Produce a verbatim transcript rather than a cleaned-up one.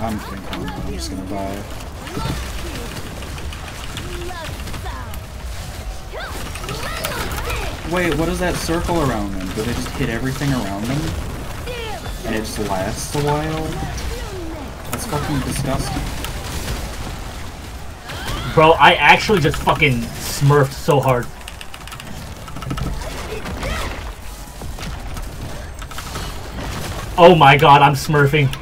I'm thinking I'm just gonna die. Wait, what is that circle around them? Do they just hit everything around them? And it just lasts a while? That's fucking disgusting. Bro, I actually just fucking smurfed so hard. Oh my god, I'm smurfing.